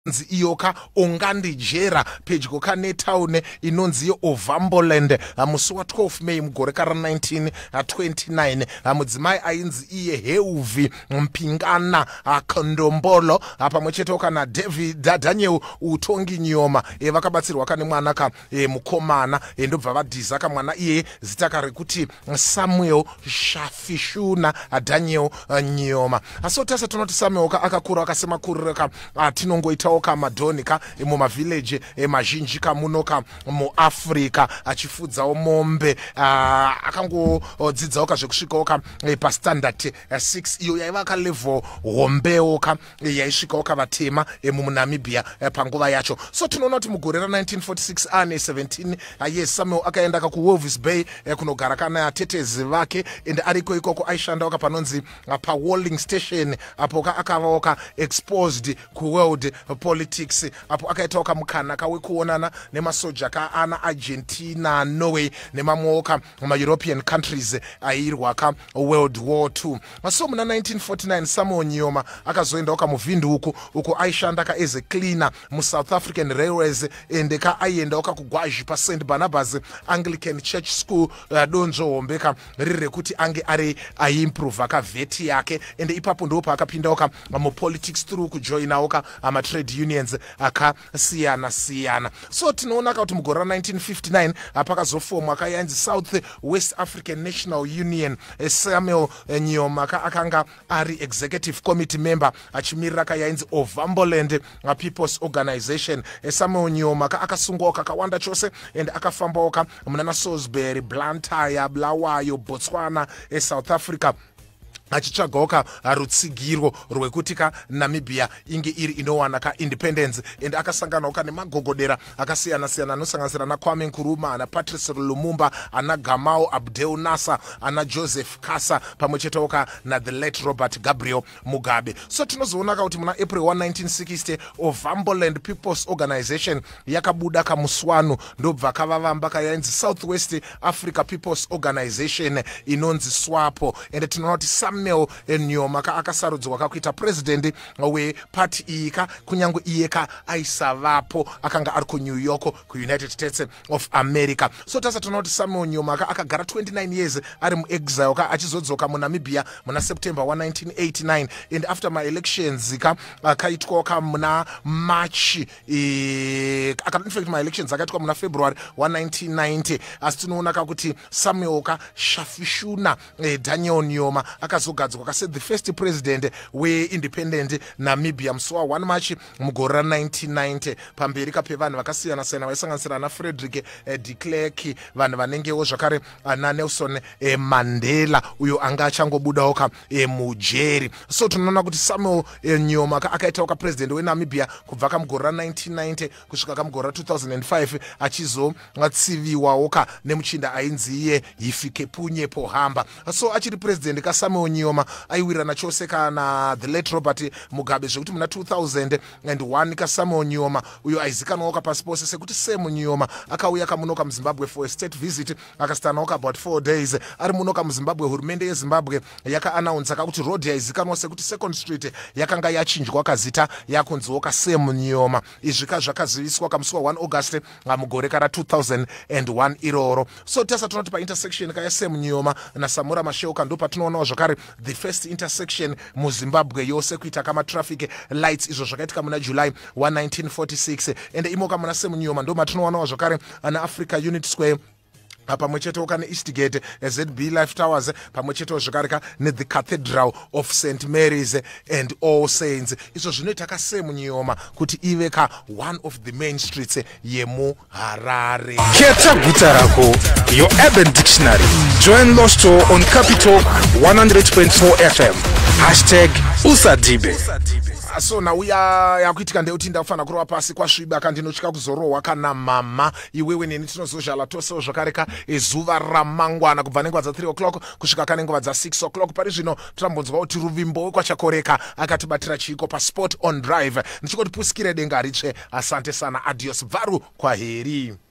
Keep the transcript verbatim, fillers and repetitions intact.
nzi iyoka ongandijera pedyo kanetown inonzi Ovamboland musi wa twelve May mugore kara nineteen twenty-nine. Mudzimai ainzi iye Heuvi Mpingana Kondombolo pamwe chete kana David Daniel Utongi Nyoma vakabatsirwa kane mwana ka mukomana ndobva vadhiza kamwana iye zita karekuti Samuel Shafishuna Daniel Nyoma. Aso tasa tunoti Samuel akakura akasema kureka tinongoitawo kamadhonika mumavillage mazhinji kamunoka muAfrica achifudzawo mombe akangodzidzawo kazvekusvikawo ka pastandard six iyo yaiva kalevel hombewo ka yaisvikawo kavatema muNamibia panguva yacho. So tinoona kuti mugore ra nineteen forty-six ane seventeen yes Samuel akaenda ka kuWolves Bay kunogara kana tetezi vake ende ariko ikoko aishandawo kapanonzi pa Walling Station apo akavawo ka exposed ku world politics apo akaitawo kamukana kawekuonana nemasoja ka ana Argentina, Norway nemamwoka ma European countries airwa ka World War Two. So muna nineteen forty-nine Samuel Nyoma akazoenda ka muvindu uku uko aishanda ka as a cleaner mu South African Railways ende ka aienda ka kugwaji pa Saint Barnabas Anglican Church School uh, donzo hombeka rire kuti ange ari aimprove ka vet yake ende ipapo ndo pa akapinda ka mu politics through kujoina oka ama trade unions aka siyana siyana. So tinoona kuti mugore nineteen fifty-nine apakazofomwa kayanzi South West African National Union. Samuel Nyoma akanga ari executive committee member achimirira kayanzi Ovamboland People's Organization. Samuel Nyoma akasungoka kawanda chose and akafamboka muna Salisbury, Blantyre, Bulawayo, Botswana, South Africa achichagaoka rutsigiro rwekutika Namibia inge iri inowana ka independence and akasanganawo kane magogodera akasiyana siyana anosanganisira na Kwame Nkrumah ana Patrice Lumumba ana Gamao Abdel Nasser ana Joseph Kasa pamwe chete na the late Robert Gabriel Mugabe. So tinozoona kuti muna April one nineteen sixty Ovamboland People's Organization yakabuda ka muswano ndobva kavavamba kayanzi South West Africa People's Organization inonzi SWAPO and tinoona kuti Samuel Nyoma akasarudzwa kakuita president we party ika kunyangwe iyeka aisavapo akanga ari ku New York ku United States of America. So tasa tonoti Samuel Nyoma akagara twenty-nine years ari mu exile ka achizodzoka mu Namibia muna September one nineteen eighty-nine and after my elections ka akaitwa ka muna March eh aka in fact my elections akaitwa muna February one nineteen ninety asitinoona kuti Samuel ka Shafishuna eh, Daniel Nyoma akazo I said the first president we independent Namibia msoa one March mugora nineteen ninety pamberi ka pevani vakasiyana siyana vaisanganisira na Frederick eh, de Klerk vanhu vanengewo zvakare na Nelson eh, Mandela uyo anga achangobudawo ka eh, mujeri. So tunoona kuti Samuel eh, Nyoma akaitawo ka president we Namibia kubva ka mugora nineteen ninety kusvika ka mugora two thousand five achizotsiviwawo ka nemuchinda ainzi iye Hifikepunye Pohamba. So achiri president ka Samuel Nyoma aiwirana chose kana the late Robert Mugabe zvekuti muna two thousand one ka Samuel Nyoma uyo aizikanwa ka passport sekuti Sam Nyoma akauya kamunoka muZimbabwe for a state visit akastana ka about four days ari munoka muZimbabwe. Hurumende yeZimbabwe yaka announce kuti road yaizikanwa sekuti Second Street yakanga yachinjwa kazita yakunziwo ka Sam Nyoma. Izvika zvakaziviswa kamusi wa one August mugore kara two thousand one iroro. So tasa tunoti pa intersection ka Sam Nyoma na Samora Machel ndo patinoona zvakare the first intersection mu Zimbabwe yose kuita kama traffic lights izvo zvakaitika muna July one nineteen forty-six and imoka muna Sam Nyoma ndo matinoona zvakare ana Africa Unit Square pamwe chete kana Eastgate Z B Life Towers pamwe chete zvakarika ne the Cathedral of Saint Mary's and All Saints. Izvo zvinoita ka Sam Nyoma kuti ive ka one of the main streets yemu Harare. Keta Guta Rako, your urban dictionary. Join Losto on Capital one hundred point four F M. Hashtag Usadibe. So na uya yakuitika ndeuti ndafana kurova pasi kwasviba kandinotyika kuzorohwa kana mama iwewe neni tinozozhala tose zvakareka ezuva ramangwana kubva nenguva dza three o'clock kusvika kana nguva dza six o'clock. Pari zvino tambonzwa kuti Ruvimbo kwachakoreka akatibatira chiko pa Sport on Drive ndichikoti pusikire denga ritsve. Asante sana, adios, varu kwaheri.